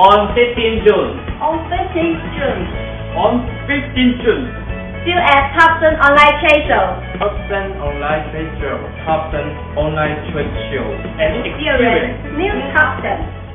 On 15 June. On 15 June. On 15 June. Still at TOPCENT Online Trade Show. TOPCENT Online Trade Show. TOPCENT Online Trade Show. And Experience New TOPCENT.